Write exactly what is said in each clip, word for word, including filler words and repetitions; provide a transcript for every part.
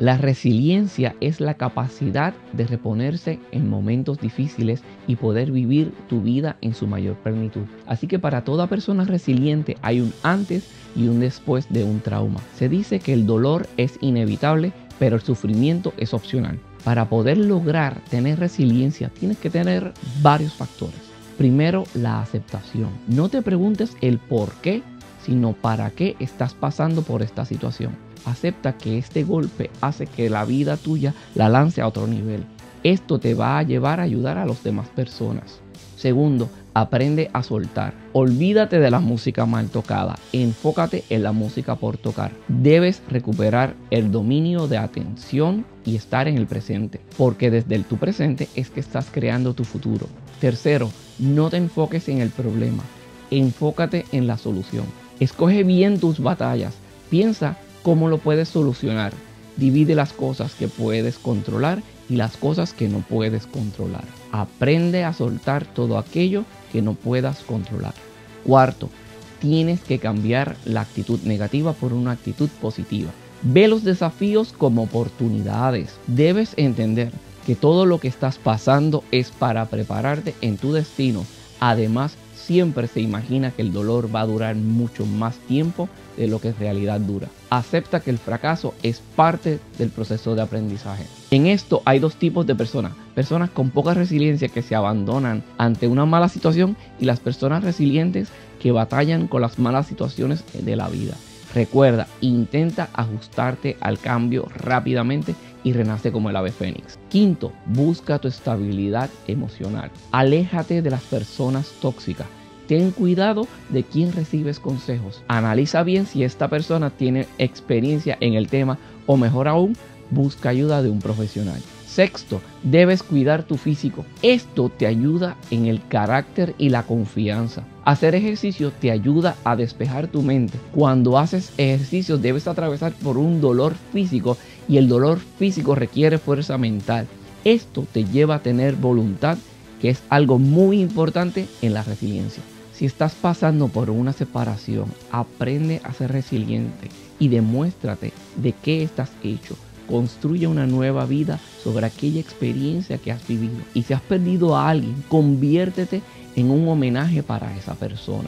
La resiliencia es la capacidad de reponerse en momentos difíciles y poder vivir tu vida en su mayor plenitud. Así que para toda persona resiliente hay un antes y un después de un trauma. Se dice que el dolor es inevitable, pero el sufrimiento es opcional. Para poder lograr tener resiliencia tienes que tener varios factores. Primero, la aceptación. No te preguntes el por qué, sino para qué estás pasando por esta situación. Acepta que este golpe hace que la vida tuya la lance a otro nivel. Esto te va a llevar a ayudar a las demás personas. Segundo, aprende a soltar. Olvídate de la música mal tocada. Enfócate en la música por tocar. Debes recuperar el dominio de atención y estar en el presente, porque desde el tu presente es que estás creando tu futuro. Tercero, no te enfoques en el problema. Enfócate en la solución. Escoge bien tus batallas. Piensa cómo lo puedes solucionar. Divide las cosas que puedes controlar y las cosas que no puedes controlar. Aprende a soltar todo aquello que no puedas controlar. Cuarto, tienes que cambiar la actitud negativa por una actitud positiva. Ve los desafíos como oportunidades. Debes entender que todo lo que estás pasando es para prepararte en tu destino. Además, siempre se imagina que el dolor va a durar mucho más tiempo de lo que en realidad dura. Acepta que el fracaso es parte del proceso de aprendizaje. En esto hay dos tipos de personas. Personas con poca resiliencia que se abandonan ante una mala situación y las personas resilientes que batallan con las malas situaciones de la vida. Recuerda, intenta ajustarte al cambio rápidamente y renace como el ave fénix. Quinto, busca tu estabilidad emocional. Aléjate de las personas tóxicas. Ten cuidado de quién recibes consejos. Analiza bien si esta persona tiene experiencia en el tema o mejor aún, busca ayuda de un profesional. Sexto, debes cuidar tu físico. Esto te ayuda en el carácter y la confianza. Hacer ejercicio te ayuda a despejar tu mente. Cuando haces ejercicio debes atravesar por un dolor físico y el dolor físico requiere fuerza mental. Esto te lleva a tener voluntad, que es algo muy importante en la resiliencia. Si estás pasando por una separación, aprende a ser resiliente y demuéstrate de qué estás hecho. Construye una nueva vida sobre aquella experiencia que has vivido. Y si has perdido a alguien, conviértete en un homenaje para esa persona.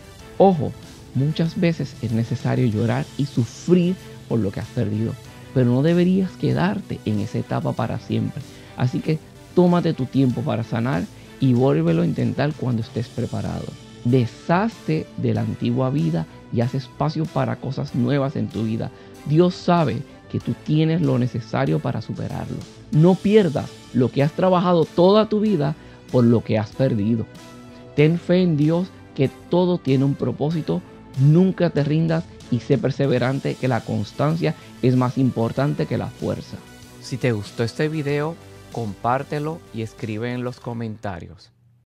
Ojo, muchas veces es necesario llorar y sufrir por lo que has perdido, pero no deberías quedarte en esa etapa para siempre. Así que tómate tu tiempo para sanar y vuélvelo a intentar cuando estés preparado. Deshazte de la antigua vida y haz espacio para cosas nuevas en tu vida. Dios sabe que tú tienes lo necesario para superarlo. No pierdas lo que has trabajado toda tu vida por lo que has perdido. Ten fe en Dios, que todo tiene un propósito. Nunca te rindas y sé perseverante, que la constancia es más importante que la fuerza. Si te gustó este video, compártelo y escribe en los comentarios.